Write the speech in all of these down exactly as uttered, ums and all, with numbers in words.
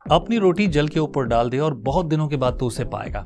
अपनी रोटी जल के ऊपर डाल दे और बहुत दिनों के बाद तू उसे पाएगा।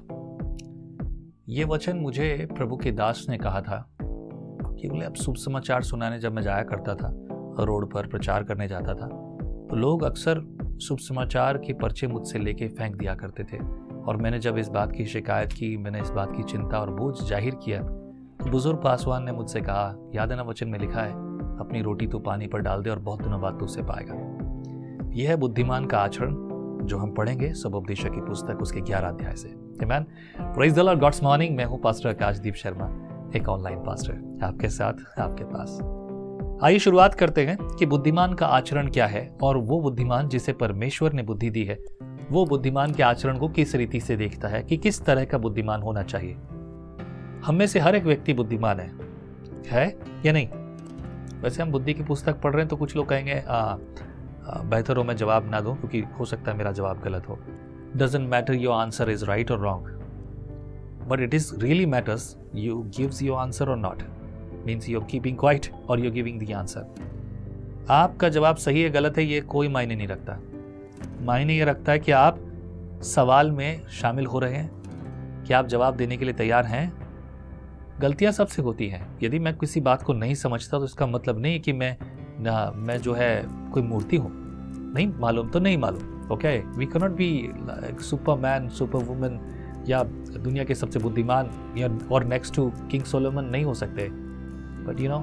ये वचन मुझे प्रभु के दास ने कहा था कि बोले अब शुभ समाचार सुनाने जब मैं जाया करता था, रोड पर प्रचार करने जाता था, तो लोग अक्सर शुभ समाचार के पर्चे मुझसे लेके फेंक दिया करते थे। और मैंने जब इस बात की शिकायत की, मैंने इस बात की चिंता और बोझ जाहिर किया, तो बुजुर्ग पासवान ने मुझसे कहा, याद है ना वचन में लिखा है, अपनी रोटी तू पानी पर डाल दे और बहुत दिनों बाद तू उसे पाएगा। यह है बुद्धिमान का आचरण जो हम पढ़ेंगे सबोपदेशक की पुस्तक उसके ग्यारह अध्याय से। Amen. Praise the Lord, God's morning. मैं हूं पास्टर आकाशदीप शर्मा, एक ऑनलाइन पास्टर आपके साथ, आपके पास। आइए शुरुआत करते हैं कि बुद्धिमान का आचरण क्या है, और वो बुद्धिमान जिसे परमेश्वर ने बुद्धि दी है, वो बुद्धिमान के आचरण को किस रीति से देखता है कि किस तरह का बुद्धिमान होना चाहिए। हम में से हर एक व्यक्ति बुद्धिमान है, है या नहीं? वैसे हम बुद्धि की पुस्तक पढ़ रहे हैं तो कुछ लोग कहेंगे आ, बेहतर हो मैं जवाब ना दूं क्योंकि हो सकता है मेरा जवाब गलत हो। Doesn't matter your answer is right or wrong, but it is really matters you gives your answer or not. Means you are keeping quiet or you giving the answer. आपका जवाब सही है गलत है ये कोई मायने नहीं रखता। मायने ये रखता है कि आप सवाल में शामिल हो रहे हैं, कि आप जवाब देने के लिए तैयार हैं। गलतियां सबसे होती हैं। यदि मैं किसी बात को नहीं समझता तो इसका मतलब नहीं कि मैं ना मैं जो है कोई मूर्ति हूं। नहीं मालूम तो नहीं मालूम। Okay, we can not be superman, super woman या दुनिया के सबसे बुद्धिमान या और नेक्स्ट टू किंग सोलोमन नहीं हो सकते। But you know,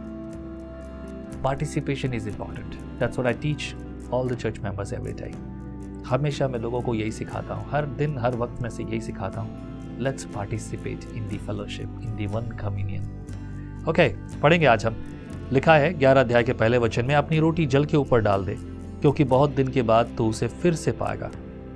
participation is important. That's what I teach all the church members every time. हमेशा मैं लोगों को यही सिखाता हूँ, हर दिन हर वक्त में से यही सिखाता हूँ, let's participate in the fellowship, in the one communion. Okay, पढ़ेंगे आज हम। लिखा है ग्यारह अध्याय के पहले वचन में, अपनी रोटी जल के ऊपर डाल दे क्योंकि बहुत दिन के बाद तू उसे फिर से पाएगा।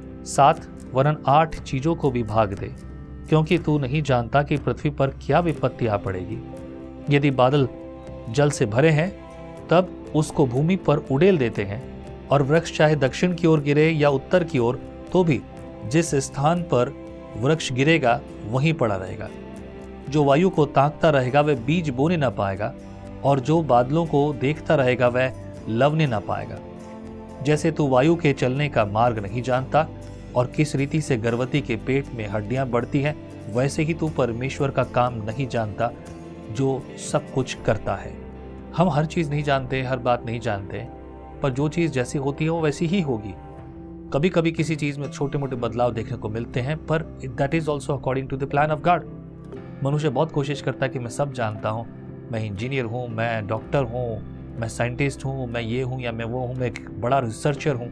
सात वरन आठ चीजों को भी भाग दे क्योंकि तू नहीं जानता कि पृथ्वी पर क्या विपत्ति आ पड़ेगी। यदि बादल जल से भरे हैं तब उसको भूमि पर उड़ेल देते हैं, और वृक्ष चाहे दक्षिण की ओर गिरे या उत्तर की ओर, तो भी जिस स्थान पर वृक्ष गिरेगा वहीं पड़ा रहेगा। जो वायु को ताकता रहेगा वह बीज बोने न पाएगा, और जो बादलों को देखता रहेगा वह लवने न पाएगा। जैसे तू वायु के चलने का मार्ग नहीं जानता और किस रीति से गर्भवती के पेट में हड्डियां बढ़ती हैं, वैसे ही तू परमेश्वर का काम नहीं जानता जो सब कुछ करता है। हम हर चीज नहीं जानते, हर बात नहीं जानते, पर जो चीज जैसी होती है वो वैसी ही होगी। कभी कभी किसी चीज में छोटे मोटे बदलाव देखने को मिलते हैं, पर that is also according to the plan of God. मनुष्य बहुत कोशिश करता है कि मैं सब जानता हूँ, मैं इंजीनियर हूँ, मैं डॉक्टर हूँ, मैं साइंटिस्ट हूँ, मैं ये हूँ या मैं वो हूँ, मैं एक बड़ा रिसर्चर हूँ।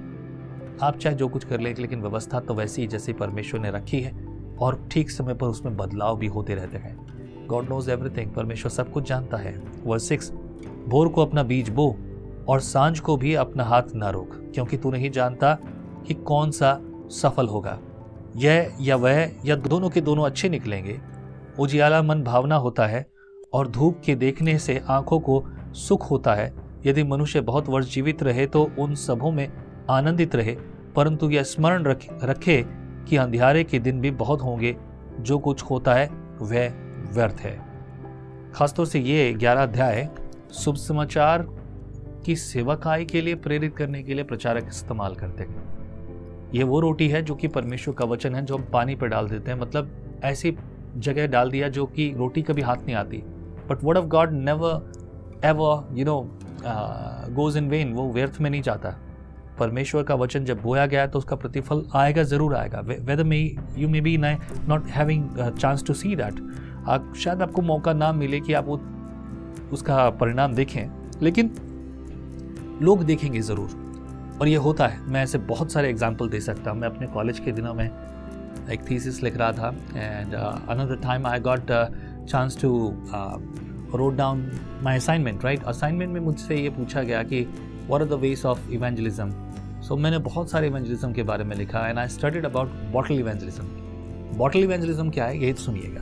आप चाहे जो कुछ कर ले, लेकिन व्यवस्था तो वैसी ही जैसी परमेश्वर ने रखी है, और ठीक समय पर उसमें बदलाव भी होते रहते हैं। गॉड नोज एवरीथिंग, परमेश्वर सब कुछ जानता है। वर्स सिक्स, भोर को अपना बीज बो और सांझ को भी अपना हाथ ना रोक, क्योंकि तू नहीं जानता कि कौन सा सफल होगा, यह या वह या दोनों के दोनों अच्छे निकलेंगे। उजियाला मन भावना होता है और धूप के देखने से आंखों को सुख होता है। यदि मनुष्य बहुत वर्ष जीवित रहे तो उन सबों में आनंदित रहे, परंतु यह स्मरण रख, रखे कि अंधियारे के दिन भी बहुत होंगे। जो कुछ होता है वह व्यर्थ है। खासतौर से ये ग्यारह अध्याय शुभ समाचार की सेवकाई के लिए प्रेरित करने के लिए प्रचारक इस्तेमाल करते हैं। ये वो रोटी है जो कि परमेश्वर का वचन है, जो हम पानी पर डाल देते हैं, मतलब ऐसी जगह डाल दिया जो कि रोटी कभी हाथ नहीं आती। But word of God never ever you know goes in vain, वो व्यर्थ में नहीं जाता। परमेश्वर का वचन जब बोया गया तो उसका प्रतिफल आएगा, जरूर आएगा। Whether may you may be not having chance to see that, शायद आपको मौका ना मिले कि आप वो उसका परिणाम देखें, लेकिन लोग देखेंगे जरूर। और ये होता है। मैं ऐसे बहुत सारे एग्जाम्पल दे सकता हूँ। मैं अपने कॉलेज के दिनों में एक थीसिस लिख रहा था, and another time I got chance to wrote down my assignment. Right, assignment में मुझसे ये पूछा गया कि what are the ways of evangelism. So मैंने बहुत सारे इवेंजलिज्म के बारे में लिखा, and I studied about bottle evangelism. Bottle evangelism क्या है, यही तो सुनिएगा।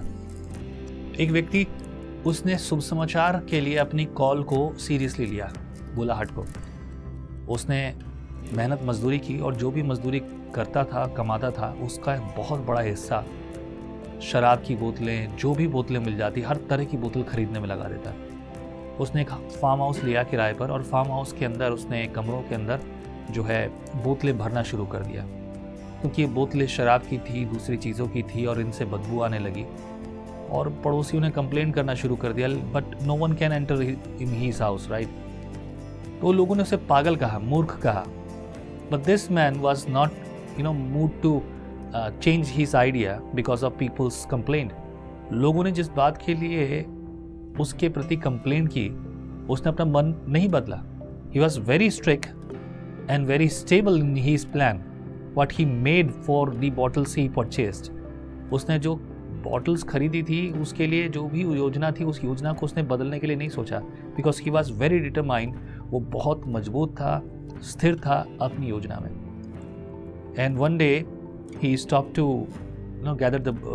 एक व्यक्ति, उसने शुभ समाचार के लिए अपनी कॉल को सीरियसली लिया, बुलाहट को। उसने मेहनत मजदूरी की, और जो भी मजदूरी करता था, कमाता था, उसका बहुत बड़ा हिस्सा शराब की बोतलें, जो भी बोतलें मिल जाती, हर तरह की बोतल खरीदने में लगा देता। उसने एक फार्म हाउस लिया किराए पर, और फार्म हाउस के अंदर उसने कमरों के अंदर जो है बोतलें भरना शुरू कर दिया, क्योंकि ये बोतलें शराब की थी, दूसरी चीज़ों की थी और इनसे बदबू आने लगी। और पड़ोसियों ने कंप्लेन करना शुरू कर दिया, but no one can enter in his house, right. तो लोगों ने उसे पागल कहा, मूर्ख कहा, but this man was not you know mood to change his idea because of people's complaint. लोगों ने जिस बात के लिए उसके प्रति कंप्लेंट की, उसने अपना मन नहीं बदला। He was very strict and very stable in his plan what he made for the bottles he purchased. उसने जो बॉटल्स खरीदी थी, उसके लिए जो भी योजना थी, उस योजना को उसने बदलने के लिए नहीं सोचा, because he was very determined. वो बहुत मजबूत था, स्थिर था अपनी योजना में। And one day he stop to you know gather the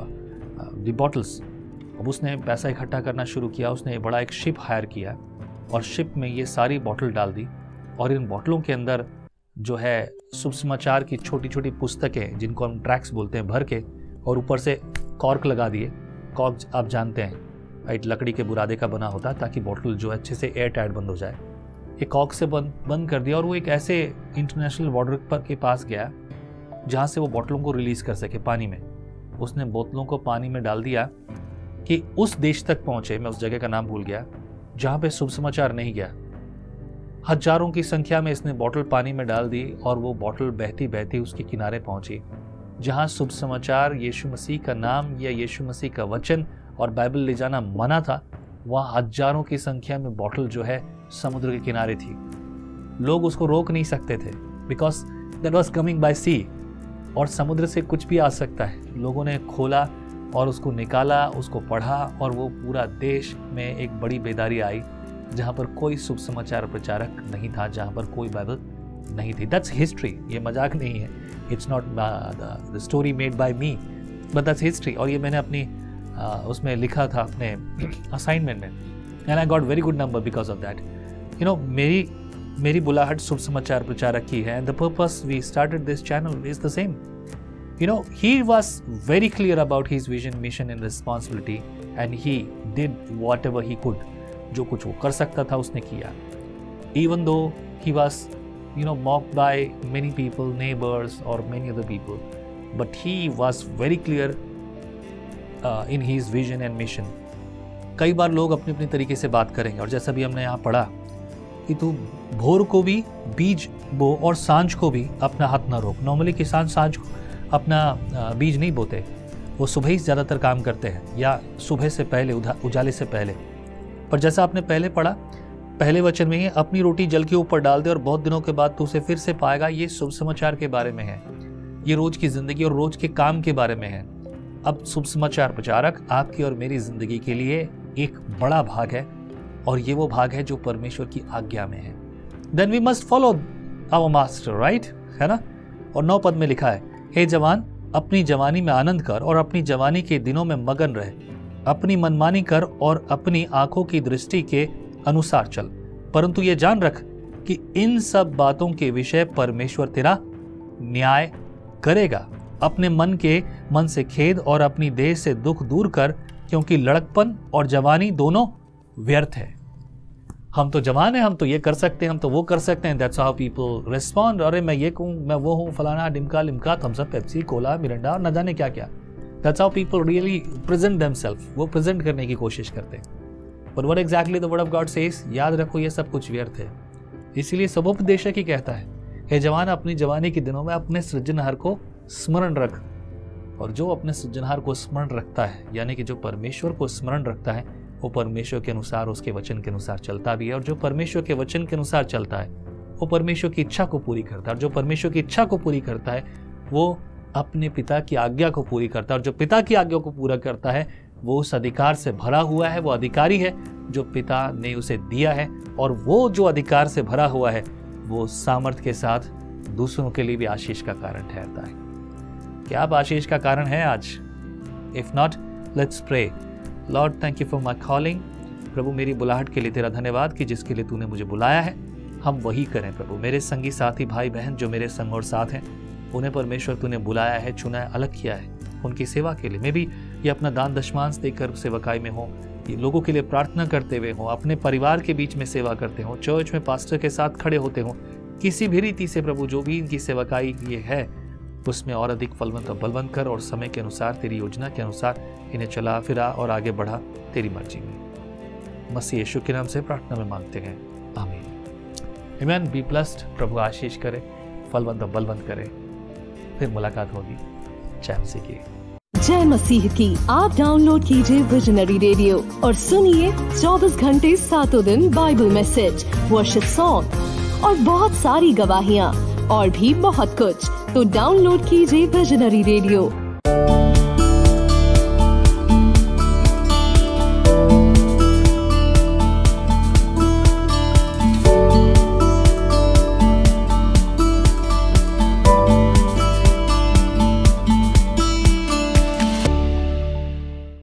the bottles. अब उसने पैसा इकट्ठा करना शुरू किया, उसने बड़ा एक शिप हायर किया और शिप में ये सारी बॉटल डाल दी, और इन बॉटलों के अंदर जो है शुभ समाचार की छोटी छोटी पुस्तकें, जिनको हम ट्रैक्स बोलते हैं, भर के, और ऊपर से कॉर्क लगा दिए। कॉर्क आप जानते हैं, एक लकड़ी के बुरादे का बना होता है, ताकि बॉटल जो है अच्छे से एयर टाइट बंद हो जाए। ये कॉर्क से बंद बंद कर दिया, और वो एक ऐसे इंटरनेशनल बॉर्डर पर के पास गया जहाँ से वो बॉटलों को रिलीज कर सके पानी में। उसने बोतलों को पानी में डाल दिया कि उस देश तक पहुंचे, मैं उस जगह का नाम भूल गया, जहाँ पे शुभ समाचार नहीं गया। हजारों की संख्या में इसने बॉटल पानी में डाल दी, और वो बॉटल बहती बहती उसके किनारे पहुंची, जहाँ शुभ समाचार, यीशु मसीह का नाम या यीशु मसीह का वचन और बाइबल ले जाना मना था। वहाँ हजारों की संख्या में बॉटल जो है समुद्र के किनारे थी। लोग उसको रोक नहीं सकते थे, because that was coming by sea, और समुद्र से कुछ भी आ सकता है। लोगों ने खोला और उसको निकाला, उसको पढ़ा, और वो पूरा देश में एक बड़ी बेदारी आई, जहाँ पर कोई शुभ समाचार प्रचारक नहीं था, जहाँ पर कोई बाइबल नहीं थी। दैट्स हिस्ट्री, ये मजाक नहीं है। It's not the story made by me, but that's history. और ये मैंने अपनी uh, उसमें लिखा था अपने असाइनमेंट में, and I got very good number because of that. You know, मेरी मेरी बुलाहट शुभ समाचार प्रचारक की है, and the purpose we started this channel is the same. You know, he was very clear about his vision, mission and responsibility, and he did whatever he could. जो कुछ वो कर सकता था उसने किया. Even though he was, you know, mocked by many people, neighbors or many other people, but he was very clear uh, in his vision and mission. कई बार लोग अपने अपने तरीके से बात करेंगे, और जैसा भी हमने यहाँ पढ़ा कि तू भोर को भी बीज बो और सांझ को भी अपना हाथ न रोक। नॉर्मली किसान सांझ को अपना बीज नहीं बोते, वो सुबह ही ज़्यादातर काम करते हैं, या सुबह से पहले, उजाले से पहले। पर जैसा आपने पहले पढ़ा, पहले वचन में ही, अपनी रोटी जल के ऊपर डाल दे और बहुत दिनों के बाद तू उसे फिर से पाएगा। ये शुभ समाचार के बारे में है, ये रोज की जिंदगी और रोज के काम के बारे में है। अब शुभ समाचार प्रचारक आपकी और मेरी जिंदगी के लिए एक बड़ा भाग है, और ये वो भाग है जो परमेश्वर की आज्ञा में है। Then we must follow our master, right, है ना। और नौ पद में लिखा है, हे जवान, अपनी जवानी में आनंद कर और अपनी जवानी के दिनों में मगन रहे, अपनी मनमानी कर और अपनी आंखों की दृष्टि के अनुसार चल, परंतु ये जान रख कि इन सब बातों के विषय परमेश्वर तेरा न्याय करेगा। अपने मन के मन से खेद और अपनी देह से दुख दूर कर, क्योंकि लड़कपन और जवानी दोनों व्यर्थ है। हम तो जवान हैं, हम तो ये कर सकते हैं, हम तो वो कर सकते हैं। That's how people respond. अरे मैं ये कहूँ, मैं वो हूँ, फलाना डिमका Limca, Thums Up, Pepsi, cola, Mirinda और न जाने क्या क्या। That's how people really present themselves. वो प्रेजेंट करने की कोशिश करते हैं। But what exactly the word of God says, याद रखो ये सब कुछ व्यर्थ है। इसीलिए सबोपदेशक ही कहता है, हे जवान, अपनी जवानी के दिनों में अपने सृजनहार को स्मरण रख। और जो अपने सृजनहार को स्मरण रखता है, यानी कि जो परमेश्वर को स्मरण रखता है, वो परमेश्वर के अनुसार, उसके वचन के अनुसार चलता भी है। और जो परमेश्वर के वचन के अनुसार चलता है, वो परमेश्वर की इच्छा को पूरी करता है। और जो परमेश्वर की इच्छा को पूरी करता है, वो अपने पिता की आज्ञा को पूरी करता है। और जो पिता की आज्ञा को पूरा करता है, वो उस अधिकार से भरा हुआ है, वो अधिकारी है जो पिता ने उसे दिया है। और वो जो अधिकार से भरा हुआ है, वो सामर्थ्य के साथ दूसरों के लिए भी आशीष का कारण ठहरता है। क्या आप आशीष का कारण है आज? If not, let's pray. Lord, thank you for my calling. प्रभु, मेरी बुलाहट के लिए तेरा धन्यवाद कि जिसके लिए तूने मुझे बुलाया है, हम वही करें। प्रभु, मेरे संगी साथी भाई बहन जो मेरे संग और साथ हैं, उन्हें परमेश्वर तूने बुलाया है, चुना है, अलग किया है उनकी सेवा के लिए। मैं भी ये अपना दान दशमांश देकर सेवकाई में हो, ये लोगों के लिए प्रार्थना करते हुए हो, अपने परिवार के बीच में सेवा करते हो, चर्च में पास्टर के साथ खड़े होते हो, किसी भी रीति से प्रभु जो भी इनकी सेवकाई ये है उसमें और अधिक फलवंत और बलवंत कर, और समय के अनुसार तेरी योजना के अनुसार इन्हें चला फिरा और आगे बढ़ा तेरी मर्जी में। मसीह यीशु के नाम से प्रार्थना में मांगते हैं, आमीन। आमीन। Be blessed. प्रभु आशीष करे, फलवंत और बलवंत करे। फिर मुलाकात होगी। जय मसीह की। जय मसीह की। आप डाउनलोड कीजिए विजनरी रेडियो और सुनिए चौबीस घंटे सातों दिन बाइबल मैसेज, वर्शिप सॉन्ग और बहुत सारी गवाहियाँ और भी बहुत कुछ। तो डाउनलोड कीजिए विजनरी रेडियो।